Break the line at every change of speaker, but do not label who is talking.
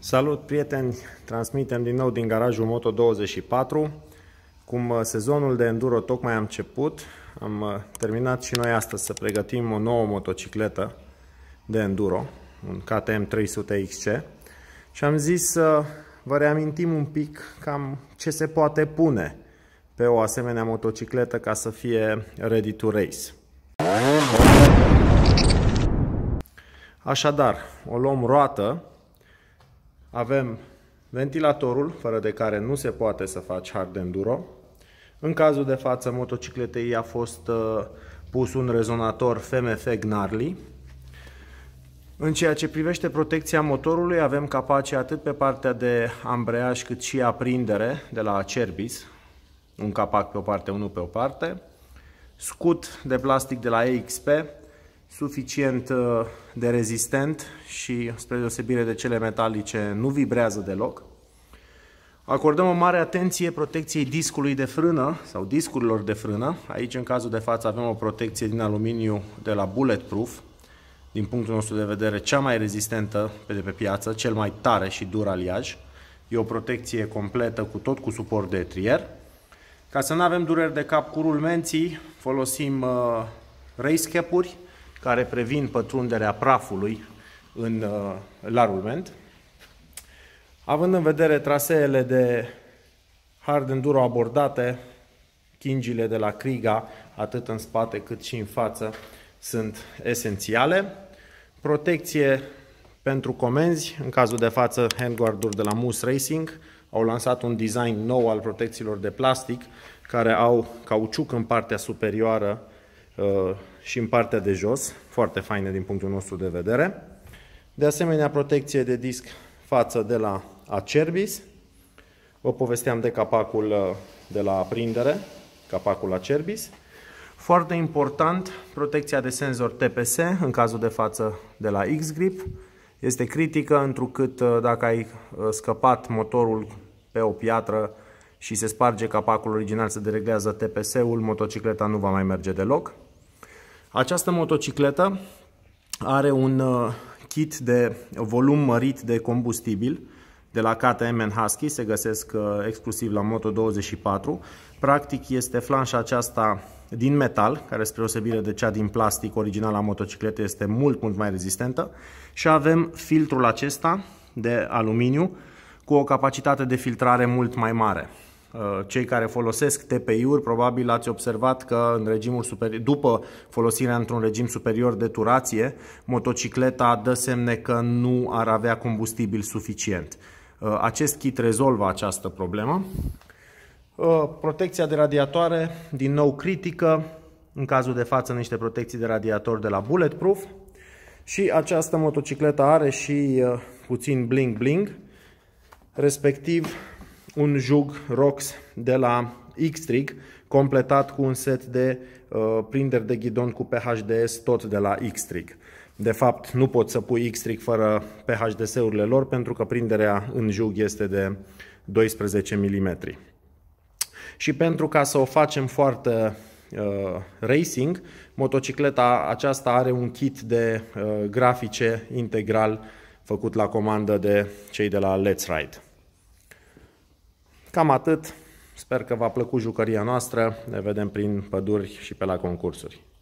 Salut prieteni, transmitem din nou din garajul Moto24. Cum sezonul de enduro tocmai a început, am terminat și noi astăzi să pregătim o nouă motocicletă de enduro, un KTM 300 XC, și am zis să vă reamintim un pic cam ce se poate pune pe o asemenea motocicletă ca să fie ready to race. Așadar, o luăm roată. Avem ventilatorul, fără de care nu se poate să faci hard enduro. În cazul de față, motocicletei a fost pus un rezonator FMF Gnarly. În ceea ce privește protecția motorului, avem capace atât pe partea de ambreiaj cât și aprindere de la Acerbis. Un capac pe o parte, unul pe o parte. Scut de plastic de la EXP, suficient de rezistent și, spre deosebire de cele metalice, nu vibrează deloc. Acordăm o mare atenție protecției discului de frână sau discurilor de frână. Aici, în cazul de față, avem o protecție din aluminiu de la Bulletproof, din punctul nostru de vedere cea mai rezistentă de pe piață, cel mai tare și dur aliaj. E o protecție completă cu suport de etrier. Ca să nu avem dureri de cap cu rulmenții, folosim race cap-uri care previn pătrunderea prafului la rulment. Având în vedere traseele de hard enduro abordate, chingile de la Kriga, atât în spate cât și în față, sunt esențiale. Protecție pentru comenzi, în cazul de față handguard-uri de la Moose Racing, au lansat un design nou al protecțiilor de plastic, care au cauciuc în partea superioară și în partea de jos, foarte faine din punctul nostru de vedere. De asemenea, protecție de disc față de la Acerbis. Vă povesteam de capacul de la aprindere, capacul Acerbis. Foarte important, protecția de senzor TPS, în cazul de față de la X-Grip. Este critică, întrucât dacă ai scăpat motorul pe o piatră și se sparge capacul original, se dereglează TPS-ul, motocicleta nu va mai merge deloc. Această motocicletă are un kit de volum mărit de combustibil de la KTM Husky, se găsesc exclusiv la Moto24. Practic este flanșa aceasta din metal, care spre deosebire de cea din plastic original a motocicletei este mult mai rezistentă, și avem filtrul acesta de aluminiu cu o capacitate de filtrare mult mai mare. Cei care folosesc TPI-uri probabil ați observat că în regimul superior, după folosirea într-un regim superior de turație, motocicleta dă semne că nu ar avea combustibil suficient. Acest kit rezolvă această problemă. Protecția de radiatoare, din nou critică, în cazul de față niște protecții de radiator de la Bulletproof. Și această motocicletă are și puțin bling bling, respectiv un jug ROX de la X-Trig, completat cu un set de prinderi de ghidon cu PHDS, tot de la X-Trig. De fapt, nu poți să pui X-Trig fără PHDS-urile lor, pentru că prinderea în jug este de 12 mm. Și pentru ca să o facem foarte racing, motocicleta aceasta are un kit de grafice integral făcut la comandă de cei de la Let's Ride. Cam atât. Sper că v-a plăcut jucăria noastră. Ne vedem prin păduri și pe la concursuri.